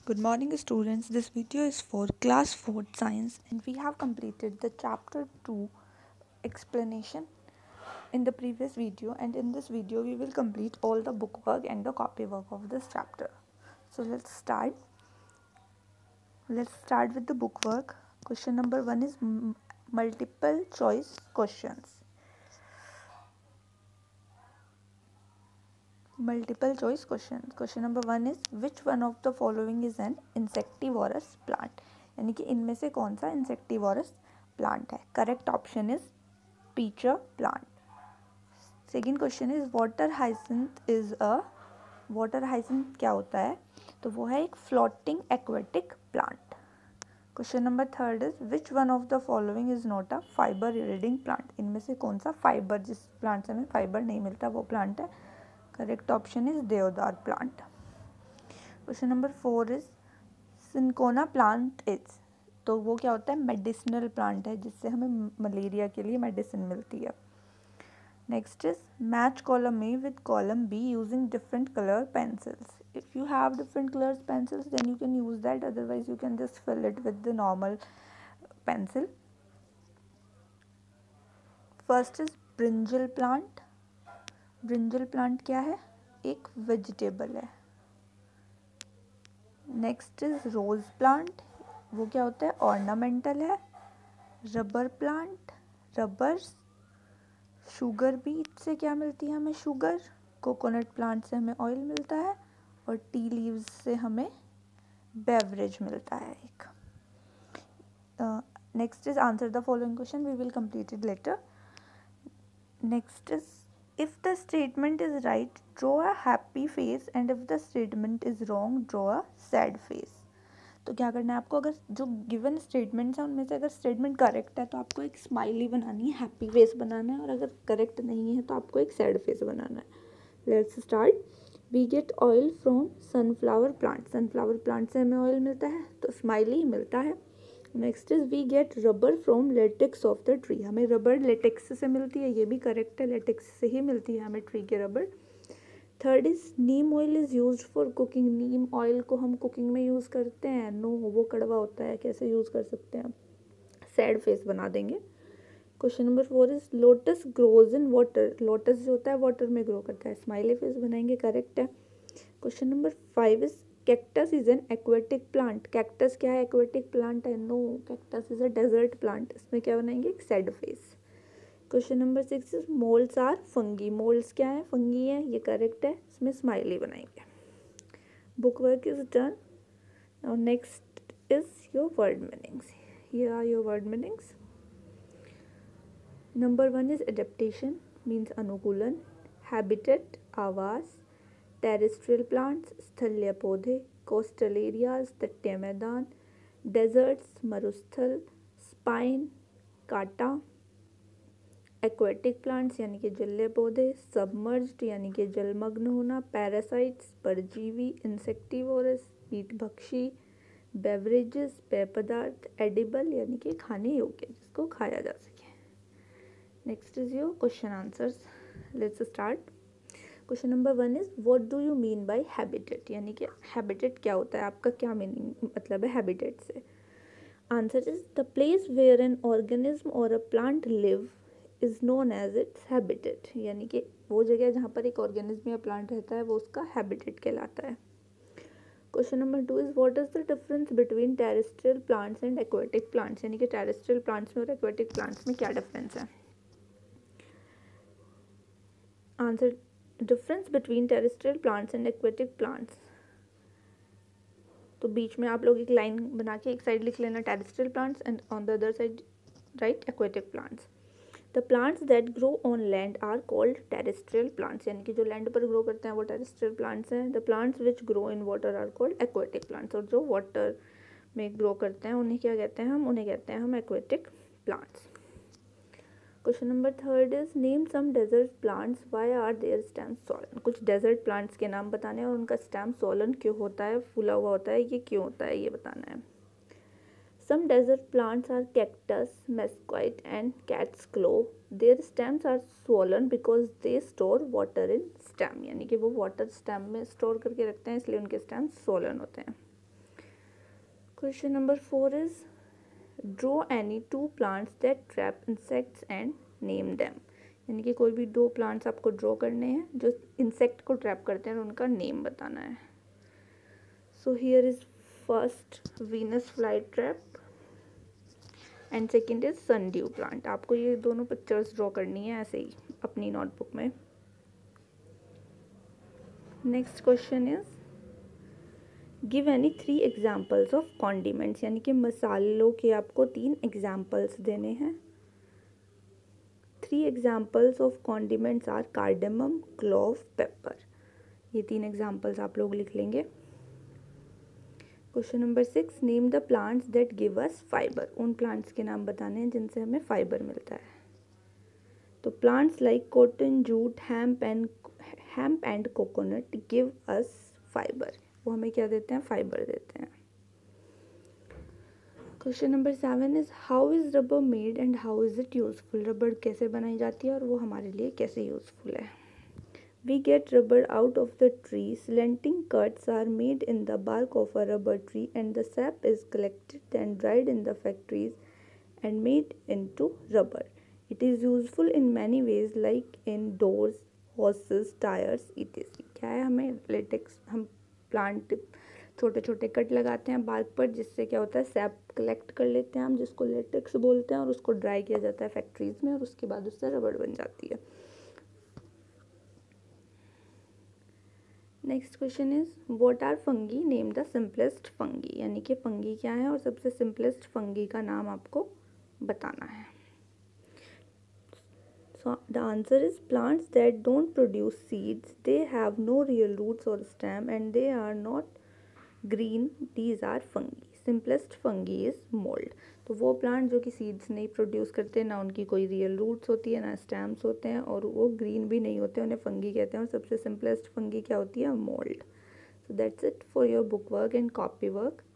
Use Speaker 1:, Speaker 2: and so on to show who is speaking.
Speaker 1: Good morning students, this video is for class 4 science and we have completed the chapter 2 explanation in the previous video, and in this video we will complete all the book work and the copy work of this chapter. So let's start with the book work. Question number 1 is multiple choice questions. Multiple choice questions. Question number 1 is which one of the following is an insectivorous plant, यानी कि इनमें से कौन सा insectivorous plant है. Correct option is pitcher plant. Second question is water hyacinth क्या होता है, तो वो है एक floating aquatic plant. Question number third is which one of the following is not a fibre yielding plant, इनमें से कौन सा फाइबर, जिस प्लांट से हमें फाइबर नहीं मिलता वो प्लांट है. Correct option is deodar plant. Question number 4 is cinchona plant is, तो वो क्या होता है, मेडिसिनल प्लांट है जिससे हमें मलेरिया के लिए मेडिसिन मिलती है. Next is match column A with column B using different colour pencils. If you have different colours pencils then you can use that, otherwise you can just fill it with the normal pencil. First is brinjal plant. Brinjal plant क्या है, एक vegetable है. Next is rose plant, वो क्या होता है, ornamental है. Rubber plant, rubber. Sugar beet से क्या मिलती है हमें, शुगर. कोकोनट प्लांट से हमें ऑयल मिलता है, और टी लीव्स से हमें बेवरेज मिलता है एक. Next is answer the following question, we will complete it later. Next is if the statement is right, draw a happy face, and if the statement is wrong, draw a sad face. तो क्या करना है आपको, अगर जो given statements हैं उनमें से अगर स्टेटमेंट करेक्ट है तो आपको एक स्माइली बनानी है, हैप्पी फेस बनाना है, और अगर करेक्ट नहीं है तो आपको एक सैड फेस बनाना है. Let's start. We get oil from sunflower plant. Sunflower plant से हमें ऑयल मिलता है तो स्माइली मिलता है. Next is we get rubber from latex of the tree. हमें रबर लेटेक्स से मिलती है, ये भी करेक्ट है, लेटेक्स से ही मिलती है हमें ट्री के rubber. Third is neem oil is use for cooking. Neem oil को हम कुकिंग में यूज़ करते हैं, नो वो कड़वा होता है, कैसे यूज़ कर सकते हैं, सैड फेस बना देंगे. Question number 4 is lotus grows in water. Lotus जो होता है वाटर में ग्रो करता है, स्माइली फेस बनाएंगे, करेक्ट है. Question number 5 is cactus is an aquatic plant. Cactus क्या है, एक्वेटिक प्लांट है, no cactus is a desert plant, इसमें क्या बनाएंगे, एक sad face. Question number 6 is moulds are fungi. Moulds क्या है, फंगी है, ये करेक्ट है, इसमें स्माइली बनाएंगे. Book work is done. Now next is your word meanings. Here are your word meanings. Number 1 is adaptation, means अनुकूलन. Habitat, आवास. Terrestrial plants, स्थलीय पौधे. कोस्टल एरियाज, तटीय मैदान. डेजर्ट्स, मरुस्थल. स्पाइन, कांटा. एक्वेटिक प्लांट्स यानी कि जलीय पौधे. सबमर्ज्ड यानी कि जलमग्न होना. पैरासाइट्स, परजीवी. इंसेक्टिवोरस, कीटभक्षी. बेवरेजेस, पेय पदार्थ. एडिबल यानी कि खाने योग्य, जिसको खाया जा सके. Next is your question answers. Let's start. Question number 1 is what do you mean by habitat, यानी कि हैबिटेट क्या होता है, आपका क्या मीनिंग मतलब है हैबिटेट से. Answer is the place where an organism और a plant live is known as its habitat, यानी कि वो जगह जहाँ पर एक ऑर्गेनिज्म या प्लांट रहता है वो उसका हैबिटेट कहलाता है. Question number 2 is what is the difference between terrestrial plants and aquatic plants, यानी कि टेरेस्ट्रियल प्लांट्स में और एक्वेटिक प्लांट्स में क्या डिफरेंस है. Answer difference between terrestrial plants and aquatic plants, तो बीच में आप लोग एक लाइन बना के एक साइड लिख लेना terrestrial plants and on the other side write aquatic plants. The plants that grow on land are called terrestrial plants, यानी कि जो लैंड पर ग्रो करते हैं वो टेरेस्ट्रियल प्लांट्स हैं. The plants which grow in water are called aquatic plants, और जो वाटर में ग्रो करते हैं उन्हें क्या कहते हैं हम, उन्हें कहते हैं हम aquatic plants. Question number 3 is name some desert plants, why are their stem swollen. कुछ डेजर्ट प्लांट्स के नाम बताने और उनका स्टेम सोलन क्यों होता है, फूला हुआ होता है, ये क्यों होता है, ये बताना है. Some desert plants are cactus, mesquite and cat's claw. Their stems are swollen because they store water in stem, यानी कि वो वाटर स्टेम में स्टोर करके रखते हैं इसलिए उनके स्टेम्स सोलन होते हैं. Question number 4 is draw any two plants that trap insects and name them. यानी कि कोई भी दो प्लांट्स आपको ड्रॉ करने हैं जो इंसेक्ट को ट्रैप करते हैं और उनका नेम बताना है. So here is first Venus fly trap and second is sundew plant. आपको ये दोनों पिक्चर्स ड्रॉ करनी है ऐसे ही अपनी नोटबुक में. Next question is give any 3 examples of condiments. यानी कि मसालों के आपको 3 एग्जाम्पल्स देने हैं. 3 examples of condiments are cardamom, clove, pepper. ये 3 एग्जाम्पल्स आप लोग लिख लेंगे. Question number 6 name the plants that give us fibre. उन प्लांट्स के नाम बताने हैं जिनसे हमें फाइबर मिलता है. तो plants like cotton, jute, hemp and coconut give us fibre. वो हमें क्या देते हैं? फाइबर देते हैं. Question number 7 is how is rubber made and how is it useful. Rubber कैसे बनाई जाती है और वो हमारे लिए कैसे यूजफुल है. We get rubber out of the tree. Slanting cuts are made in the bark of a rubber tree and the sap is collected and dried in the factories and made into rubber. It is useful in many ways like in doors, hoses, tires, etc. क्या है? हमें latex, हम plant छोटे छोटे cut लगाते हैं bark पर, जिससे क्या होता है? सैप कलेक्ट कर लेते हैं हम, जिसको लेटेक्स बोलते हैं, और उसको ड्राई किया जाता है फैक्ट्रीज में और उसके बाद उससे रबड़ बन जाती है. Next question is what are fungi, name the simplest fungi. यानी कि फंगी क्या है और सबसे सिंपलेस्ट फंगी का नाम आपको बताना है. So the answer is plants that don't produce seeds, they have no real roots or stem and they are not green, these are fungi. Simplest fungi is mold. तो वो प्लांट जो कि seeds नहीं प्रोड्यूस करते, ना उनकी कोई real roots होती है, ना स्टेम्स होते हैं, और वो ग्रीन भी नहीं होते, उन्हें फंगी कहते हैं. और सबसे सिंपलेस्ट फंगी क्या होती है? Mould. So that's it for your book work and copy work.